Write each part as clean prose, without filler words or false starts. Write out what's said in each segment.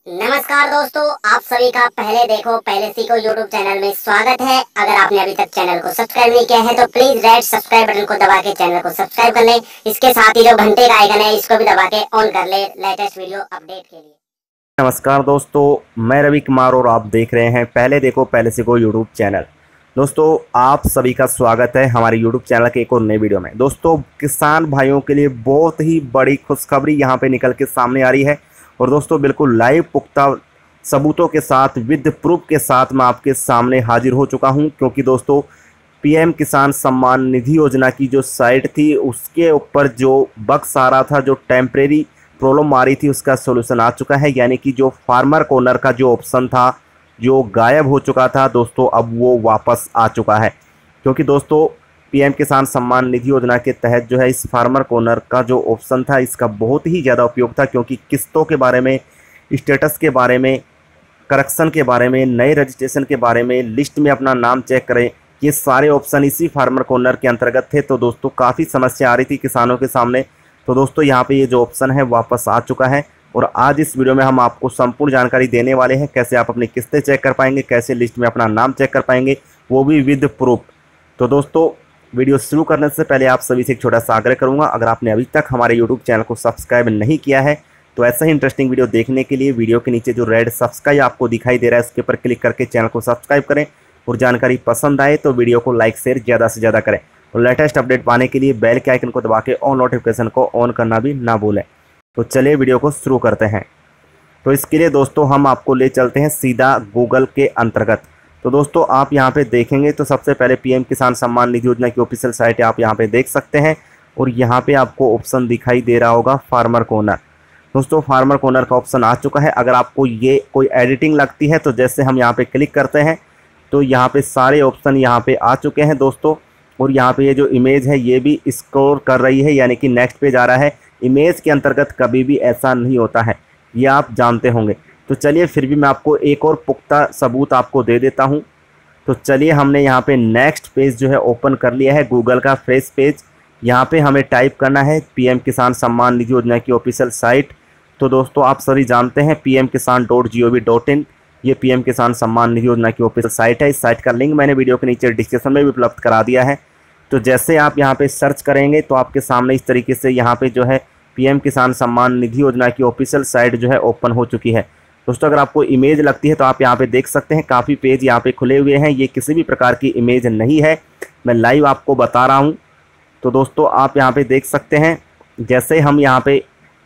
नमस्कार दोस्तों, आप सभी का पहले देखो पहले सीखो यूट्यूब चैनल में स्वागत है। अगर आपने अभी तक चैनल को सब्सक्राइब नहीं किया है तो प्लीज रेड सब्सक्राइब बटन को दबा के चैनल को सब्सक्राइब कर लें। इसके साथ ही जो घंटे का आइकन है इसको भी दबा के ऑन कर ले लेटेस्ट वीडियो अपडेट के लिए। नमस्कार दोस्तों, मैं रवि कुमार और आप देख रहे हैं पहले देखो पहले सीखो यूट्यूब चैनल। दोस्तों, आप सभी का स्वागत है हमारे यूट्यूब चैनल के एक और नए वीडियो में। दोस्तों, किसान भाइयों के लिए बहुत ही बड़ी खुशखबरी यहाँ पे निकल के सामने आ रही है और दोस्तों बिल्कुल लाइव पुख्ता सबूतों के साथ विद प्रूफ के साथ मैं आपके सामने हाजिर हो चुका हूँ। क्योंकि दोस्तों पीएम किसान सम्मान निधि योजना की जो साइट थी उसके ऊपर जो बग्स आ रहा था, जो टेम्परेरी प्रॉब्लम आ रही थी, उसका सोल्यूशन आ चुका है। यानी कि जो फार्मर कॉर्नर का जो ऑप्शन था जो गायब हो चुका था दोस्तों, अब वो वापस आ चुका है। क्योंकि दोस्तों पीएम किसान सम्मान निधि योजना के तहत जो है इस फार्मर कॉर्नर का जो ऑप्शन था इसका बहुत ही ज़्यादा उपयोग था। क्योंकि किस्तों के बारे में, स्टेटस के बारे में, करेक्शन के बारे में, नए रजिस्ट्रेशन के बारे में, लिस्ट में अपना नाम चेक करें, ये सारे ऑप्शन इसी फार्मर कॉर्नर के अंतर्गत थे। तो दोस्तों काफ़ी समस्या आ रही थी किसानों के सामने। तो दोस्तों यहाँ पे ये जो ऑप्शन है वापस आ चुका है और आज इस वीडियो में हम आपको संपूर्ण जानकारी देने वाले हैं। कैसे आप अपनी किस्तें चेक कर पाएंगे, कैसे लिस्ट में अपना नाम चेक कर पाएंगे, वो भी विद प्रूफ। तो दोस्तों वीडियो शुरू करने से पहले आप सभी से एक छोटा सा आग्रह करूंगा, अगर आपने अभी तक हमारे यूट्यूब चैनल को सब्सक्राइब नहीं किया है तो ऐसा ही इंटरेस्टिंग वीडियो देखने के लिए वीडियो के नीचे जो रेड सब्सक्राइब आपको दिखाई दे रहा है उसके ऊपर क्लिक करके चैनल को सब्सक्राइब करें और जानकारी पसंद आए तो वीडियो को लाइक शेयर ज़्यादा से ज़्यादा करें और लेटेस्ट अपडेट पाने के लिए बेल के आइकन को दबा के ऑन नोटिफिकेशन को ऑन करना भी ना भूलें। तो चलिए वीडियो को शुरू करते हैं। तो इसके लिए दोस्तों हम आपको ले चलते हैं सीधा गूगल के अंतर्गत। तो दोस्तों आप यहाँ पे देखेंगे तो सबसे पहले पीएम किसान सम्मान निधि योजना की ऑफिशियल साइट है, आप यहाँ पे देख सकते हैं और यहाँ पे आपको ऑप्शन दिखाई दे रहा होगा फार्मर कॉर्नर। दोस्तों फार्मर कॉर्नर का ऑप्शन आ चुका है। अगर आपको ये कोई एडिटिंग लगती है तो जैसे हम यहाँ पे क्लिक करते हैं तो यहाँ पे सारे ऑप्शन यहाँ पे आ चुके हैं दोस्तों। और यहाँ पे ये जो इमेज है ये भी स्क्रॉल कर रही है, यानी कि नेक्स्ट पेज आ रहा है। इमेज के अंतर्गत कभी भी ऐसा नहीं होता है, ये आप जानते होंगे। तो चलिए फिर भी मैं आपको एक और पुख्ता सबूत आपको दे देता हूं। तो चलिए हमने यहाँ पे नेक्स्ट पेज जो है ओपन कर लिया है, गूगल का फ्रेश पेज। यहाँ पे हमें टाइप करना है पीएम किसान सम्मान निधि योजना की ऑफिशियल साइट। तो दोस्तों आप सभी जानते हैं pmkisan.gov.in ये पीएम किसान सम्मान निधि योजना की ऑफिशियल साइट है। इस साइट का लिंक मैंने वीडियो के नीचे डिस्क्रिप्शन में भी उपलब्ध करा दिया है। तो जैसे आप यहाँ पे सर्च करेंगे तो आपके सामने इस तरीके से यहाँ पे जो है पीएम किसान सम्मान निधि योजना की ऑफिशियल साइट जो है ओपन हो चुकी है। दोस्तों अगर आपको इमेज लगती है तो आप यहाँ पे देख सकते हैं काफ़ी पेज यहाँ पे खुले हुए हैं। ये किसी भी प्रकार की इमेज नहीं है, मैं लाइव आपको बता रहा हूँ। तो दोस्तों आप यहाँ पे देख सकते हैं, जैसे हम यहाँ पे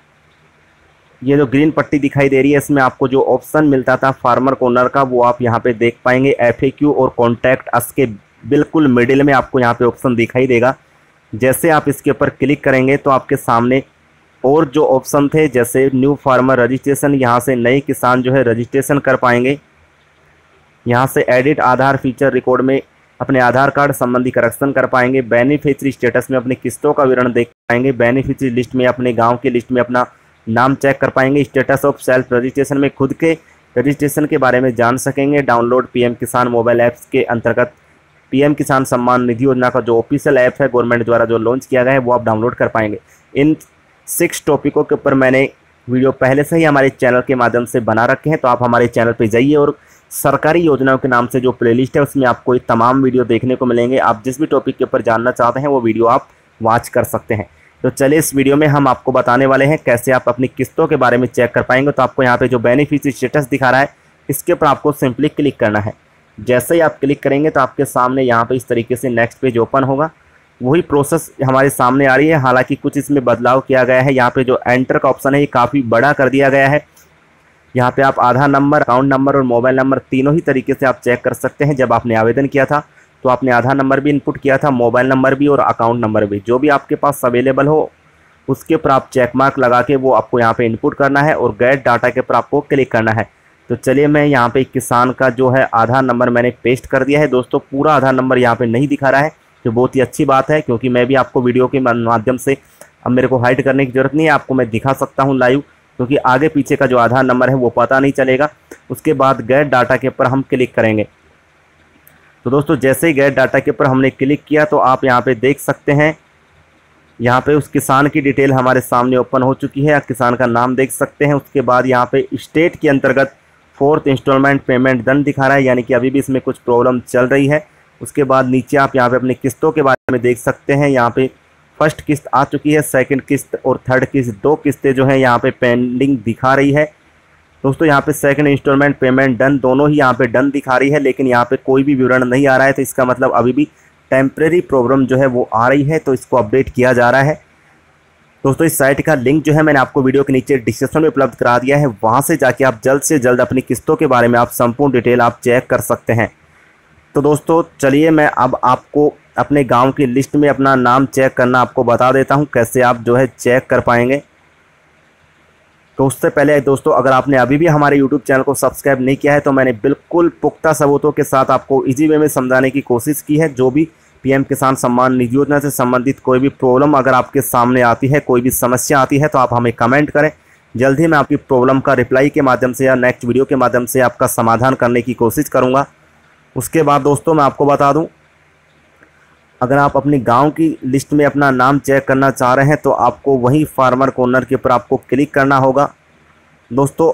ये जो ग्रीन पट्टी दिखाई दे रही है इसमें आपको जो ऑप्शन मिलता था फार्मर कॉर्नर का वो आप यहाँ पे देख पाएंगे। FAQ और कॉन्टैक्ट अस के बिल्कुल मिडिल में आपको यहाँ पे ऑप्शन दिखाई देगा। जैसे आप इसके ऊपर क्लिक करेंगे तो आपके सामने और जो ऑप्शन थे जैसे न्यू फार्मर रजिस्ट्रेशन, यहाँ से नए किसान जो है रजिस्ट्रेशन कर पाएंगे। यहाँ से एडिट आधार फीचर रिकॉर्ड में अपने आधार कार्ड संबंधी करेक्शन कर पाएंगे। बेनिफिशियरी स्टेटस में अपनी किस्तों का विवरण देख पाएंगे। बेनिफिशियरी लिस्ट में अपने गांव की लिस्ट में अपना नाम चेक कर पाएंगे। स्टेटस ऑफ सेल्फ रजिस्ट्रेशन में खुद के रजिस्ट्रेशन के बारे में जान सकेंगे। Download PM Kisan mobile apps के अंतर्गत पीएम किसान सम्मान निधि योजना का जो ऑफिशियल ऐप है गवर्नमेंट द्वारा जो लॉन्च किया गया है वो आप डाउनलोड कर पाएंगे। इन 6 टॉपिकों के ऊपर मैंने वीडियो पहले से ही हमारे चैनल के माध्यम से बना रखे हैं। तो आप हमारे चैनल पे जाइए और सरकारी योजनाओं के नाम से जो प्लेलिस्ट है उसमें आपको ये तमाम वीडियो देखने को मिलेंगे। आप जिस भी टॉपिक के ऊपर जानना चाहते हैं वो वीडियो आप वॉच कर सकते हैं। तो चलिए इस वीडियो में हम आपको बताने वाले हैं कैसे आप अपनी किस्तों के बारे में चेक कर पाएंगे। तो आपको यहाँ पे जो बेनिफिशियरी स्टेटस दिखा रहा है इसके ऊपर आपको सिंपली क्लिक करना है। जैसे ही आप क्लिक करेंगे तो आपके सामने यहाँ पे इस तरीके से नेक्स्ट पेज ओपन होगा। वही प्रोसेस हमारे सामने आ रही है, हालांकि कुछ इसमें बदलाव किया गया है। यहाँ पे जो एंटर का ऑप्शन है ये काफ़ी बड़ा कर दिया गया है। यहाँ पे आप आधार नंबर, अकाउंट नंबर और मोबाइल नंबर तीनों ही तरीके से आप चेक कर सकते हैं। जब आपने आवेदन किया था तो आपने आधार नंबर भी इनपुट किया था, मोबाइल नंबर भी और अकाउंट नंबर भी, जो भी आपके पास अवेलेबल हो उसके ऊपर आप चेक मार्क लगा के वो आपको यहाँ पे इनपुट करना है और गेट डाटा के ऊपर आपको क्लिक करना है। तो चलिए मैं यहाँ पे किसान का जो है आधार नंबर मैंने पेस्ट कर दिया है। दोस्तों पूरा आधार नंबर यहाँ पे नहीं दिखा रहा है, जो बहुत ही अच्छी बात है क्योंकि मैं भी आपको वीडियो के माध्यम से अब मेरे को हाइड करने की ज़रूरत नहीं है, आपको मैं दिखा सकता हूँ लाइव, क्योंकि आगे पीछे का जो आधार नंबर है वो पता नहीं चलेगा। उसके बाद गेट डाटा के ऊपर हम क्लिक करेंगे। तो दोस्तों जैसे ही गेट डाटा के ऊपर हमने क्लिक किया तो आप यहाँ पे देख सकते हैं यहाँ पे उस किसान की डिटेल हमारे सामने ओपन हो चुकी है। किसान का नाम देख सकते हैं। उसके बाद यहाँ पे स्टेट के अंतर्गत 4th इंस्टॉलमेंट पेमेंट डन दिखा रहा है, यानी कि अभी भी इसमें कुछ प्रॉब्लम चल रही है। उसके बाद नीचे आप यहाँ पे अपनी किस्तों के बारे में देख सकते हैं। यहाँ पे फर्स्ट किस्त आ चुकी है, सेकंड किस्त और थर्ड किस्त, 2 किस्तें जो हैं यहाँ पे पेंडिंग दिखा रही है। दोस्तों यहाँ पे सेकंड इंस्टॉलमेंट पेमेंट डन, दोनों ही यहाँ पे डन दिखा रही है, लेकिन यहाँ पे कोई भी विवरण नहीं आ रहा है। तो इसका मतलब अभी भी टेम्परेरी प्रॉब्लम जो है वो आ रही है, तो इसको अपडेट किया जा रहा है। दोस्तों इस साइट का लिंक जो है मैंने आपको वीडियो के नीचे डिस्क्रिप्शन में उपलब्ध करा दिया है। वहाँ से जाके आप जल्द से जल्द अपनी किस्तों के बारे में आप संपूर्ण डिटेल आप चेक कर सकते हैं। तो दोस्तों चलिए मैं अब आपको अपने गांव की लिस्ट में अपना नाम चेक करना आपको बता देता हूं, कैसे आप जो है चेक कर पाएंगे। तो उससे पहले दोस्तों अगर आपने अभी भी हमारे YouTube चैनल को सब्सक्राइब नहीं किया है तो मैंने बिल्कुल पुख्ता सबूतों के साथ आपको इजी वे में समझाने की कोशिश की है। जो भी PM किसान सम्मान निधि योजना से संबंधित कोई भी प्रॉब्लम अगर आपके सामने आती है, कोई भी समस्या आती है, तो आप हमें कमेंट करें। जल्द ही मैं आपकी प्रॉब्लम का रिप्लाई के माध्यम से या नेक्स्ट वीडियो के माध्यम से आपका समाधान करने की कोशिश करूँगा। उसके बाद दोस्तों मैं आपको बता दूं, अगर आप अपनी गांव की लिस्ट में अपना नाम चेक करना चाह रहे हैं तो आपको वही फार्मर कॉर्नर के ऊपर आपको क्लिक करना होगा। दोस्तों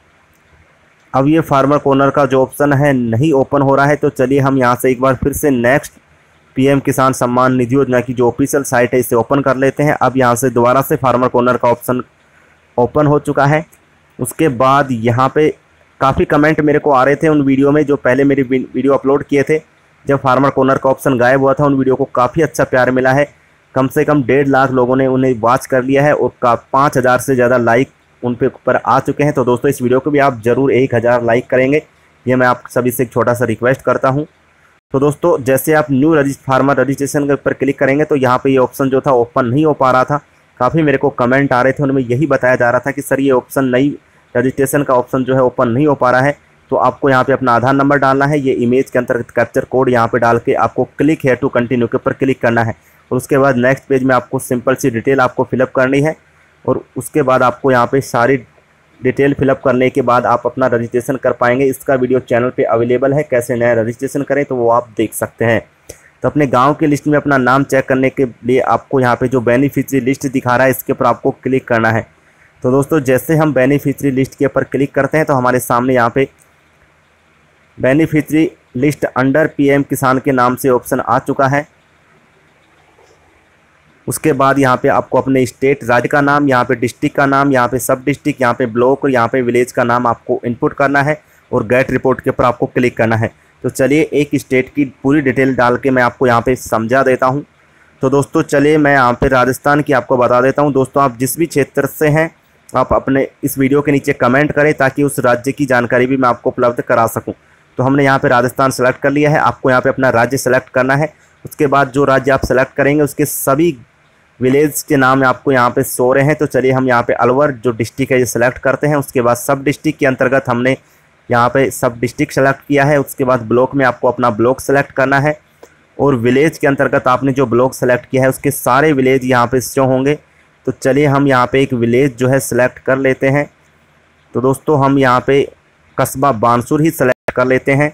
अब ये फार्मर कॉर्नर का जो ऑप्शन है नहीं ओपन हो रहा है, तो चलिए हम यहां से एक बार फिर से नेक्स्ट PM किसान सम्मान निधि योजना की जो ऑफिशियल साइट है इसे ओपन कर लेते हैं। अब यहां से दोबारा से फार्मर कॉर्नर का ऑप्शन ओपन हो चुका है। उसके बाद यहाँ पे काफ़ी कमेंट मेरे को आ रहे थे उन वीडियो में जो पहले मेरी वीडियो अपलोड किए थे, जब फार्मर कॉर्नर का ऑप्शन गायब हुआ था। उन वीडियो को काफ़ी अच्छा प्यार मिला है। कम से कम 1.5 लाख लोगों ने उन्हें वॉच कर लिया है और 5000 से ज़्यादा लाइक उन पे ऊपर आ चुके हैं। तो दोस्तों इस वीडियो को भी आप ज़रूर 1000 लाइक करेंगे, ये मैं आप सभी से एक छोटा सा रिक्वेस्ट करता हूँ। तो दोस्तों जैसे आप न्यू फार्मर रजिस्ट्रेशन के ऊपर क्लिक करेंगे तो यहाँ पर ये ऑप्शन जो था ओपन नहीं हो पा रहा था। काफ़ी मेरे को कमेंट आ रहे थे, उनमें यही बताया जा रहा था कि सर ये ऑप्शन नई रजिस्ट्रेशन का ऑप्शन जो है ओपन नहीं हो पा रहा है। तो आपको यहाँ पे अपना आधार नंबर डालना है, ये इमेज के अंतर्गत कैप्चर कोड यहाँ पे डाल के आपको क्लिक है टू कंटिन्यू के ऊपर क्लिक करना है। और उसके बाद नेक्स्ट पेज में आपको सिंपल सी डिटेल आपको फिलअप करनी है। और उसके बाद आपको यहाँ पे सारी डिटेल फिलअप करने के बाद आप अपना रजिस्ट्रेशन कर पाएंगे। इसका वीडियो चैनल पे अवेलेबल है, कैसे नया रजिस्ट्रेशन करें तो वो आप देख सकते हैं। तो अपने गांव की लिस्ट में अपना नाम चेक करने के लिए आपको यहाँ पे जो बेनिफिशियरी लिस्ट दिखा रहा है इसके ऊपर आपको क्लिक करना है। तो दोस्तों जैसे हम बेनिफिशियरी लिस्ट के ऊपर क्लिक करते हैं तो हमारे सामने यहाँ पे बेनिफिशियरी लिस्ट अंडर PM किसान के नाम से ऑप्शन आ चुका है। उसके बाद यहाँ पे आपको अपने स्टेट राज्य का नाम, यहाँ पे डिस्ट्रिक्ट का नाम, यहाँ पे सब डिस्ट्रिक्ट, यहाँ पे ब्लॉक और यहाँ पे विलेज का नाम आपको इनपुट करना है और गेट रिपोर्ट के ऊपर आपको क्लिक करना है। तो चलिए एक स्टेट की पूरी डिटेल डाल के मैं आपको यहाँ पे समझा देता हूँ। तो दोस्तों चलिए मैं यहाँ पे राजस्थान की आपको बता देता हूँ। दोस्तों आप जिस भी क्षेत्र से हैं आप अपने इस वीडियो के नीचे कमेंट करें ताकि उस राज्य की जानकारी भी मैं आपको उपलब्ध करा सकूँ। तो हमने यहाँ पे राजस्थान सेलेक्ट कर लिया है। आपको यहाँ पे अपना राज्य सेलेक्ट करना है। उसके बाद जो राज्य आप सेलेक्ट करेंगे उसके सभी विलेज के नाम आपको यहाँ पे शो रहे हैं। तो चलिए हम यहाँ पे अलवर जो डिस्ट्रिक्ट है ये सेलेक्ट करते हैं। उसके बाद सब डिस्ट्रिक्ट के अंतर्गत हमने यहाँ पे सब डिस्ट्रिक्ट सेलेक्ट किया है। उसके बाद ब्लॉक में आपको अपना ब्लॉक सेलेक्ट करना है और विलेज के अंतर्गत आपने जो ब्लॉक सेलेक्ट किया है उसके सारे विलेज यहाँ पे शो होंगे। तो चलिए हम यहाँ पे एक विलेज जो है सेलेक्ट कर लेते हैं। तो दोस्तों हम यहाँ पे कस्बा बानसूर ही सेलेक्ट कर लेते हैं।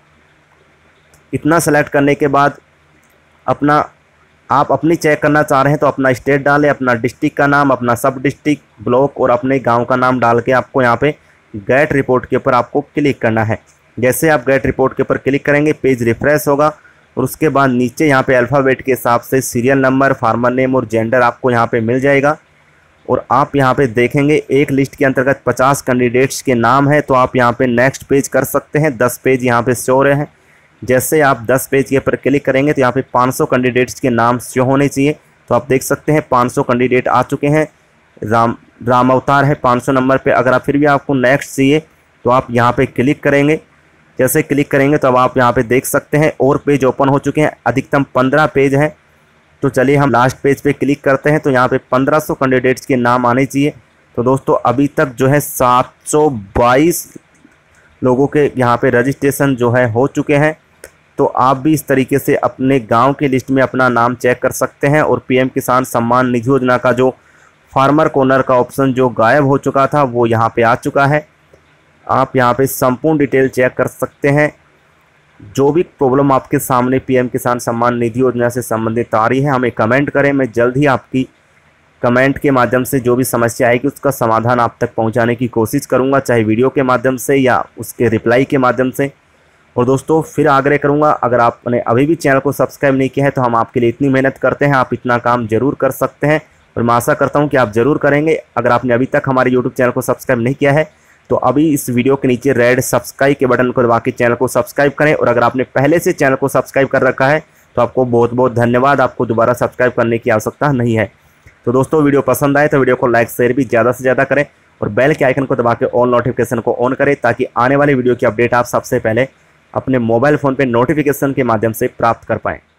इतना सेलेक्ट करने के बाद अपना आप अपनी चेक करना चाह रहे हैं तो अपना स्टेट डालें, अपना डिस्ट्रिक्ट का नाम, अपना सब डिस्ट्रिक्ट, ब्लॉक और अपने गांव का नाम डाल के आपको यहाँ पे गेट रिपोर्ट के ऊपर आपको क्लिक करना है। जैसे आप गेट रिपोर्ट के ऊपर क्लिक करेंगे पेज रिफ्रेश होगा और उसके बाद नीचे यहाँ पे अल्फ़ाबेट के हिसाब से सीरियल नंबर, फार्मर नेम और जेंडर आपको यहाँ पे मिल जाएगा। और आप यहाँ पे देखेंगे एक लिस्ट के अंतर्गत 50 कैंडिडेट्स के नाम है। तो आप यहाँ पे नेक्स्ट पेज कर सकते हैं। 10 पेज यहाँ पे शो रहे हैं। जैसे आप 10 पेज के ऊपर क्लिक करेंगे तो यहाँ पे 500 कैंडिडेट्स के नाम शो होने चाहिए। तो आप देख सकते हैं 500 कैंडिडेट आ चुके हैं। राम अवतार है 500 नंबर पे। अगर आप फिर भी आपको नेक्स्ट चाहिए तो आप यहाँ पे क्लिक करेंगे। जैसे क्लिक करेंगे तो अब आप यहाँ पे देख सकते हैं और पेज ओपन हो चुके हैं। अधिकतम 15 पेज हैं। तो चलिए हम लास्ट पेज पे क्लिक करते हैं। तो यहाँ पे 1500 कैंडिडेट्स के नाम आने चाहिए। तो दोस्तों अभी तक जो है 722 लोगों के यहाँ पे रजिस्ट्रेशन जो है हो चुके हैं। तो आप भी इस तरीके से अपने गांव की लिस्ट में अपना नाम चेक कर सकते हैं। और PM किसान सम्मान निधि योजना का जो फार्मर कॉर्नर का ऑप्शन जो गायब हो चुका था वो यहाँ पे आ चुका है। आप यहाँ पे संपूर्ण डिटेल चेक कर सकते हैं। जो भी प्रॉब्लम आपके सामने पीएम किसान सम्मान निधि योजना से संबंधित आ रही है, हमें कमेंट करें। मैं जल्द ही आपकी कमेंट के माध्यम से जो भी समस्या आएगी उसका समाधान आप तक पहुंचाने की कोशिश करूंगा, चाहे वीडियो के माध्यम से या उसके रिप्लाई के माध्यम से। और दोस्तों फिर आग्रह करूंगा, अगर आपने अभी भी चैनल को सब्सक्राइब नहीं किया है तो हम आपके लिए इतनी मेहनत करते हैं, आप इतना काम जरूर कर सकते हैं और मैं आशा करता हूं कि आप ज़रूर करेंगे। अगर आपने अभी तक हमारे यूट्यूब चैनल को सब्सक्राइब नहीं किया है तो अभी इस वीडियो के नीचे रेड सब्सक्राइब के बटन को दबा के चैनल को सब्सक्राइब करें। और अगर आपने पहले से चैनल को सब्सक्राइब कर रखा है तो आपको बहुत बहुत धन्यवाद, आपको दोबारा सब्सक्राइब करने की आवश्यकता नहीं है। तो दोस्तों वीडियो पसंद आए तो वीडियो को लाइक शेयर भी ज़्यादा से ज़्यादा करें और बेल के आइकन को दबा के ऑल नोटिफिकेशन को ऑन करें, ताकि आने वाली वीडियो की अपडेट आप सबसे पहले अपने मोबाइल फ़ोन पे नोटिफिकेशन के माध्यम से प्राप्त कर पाएँ।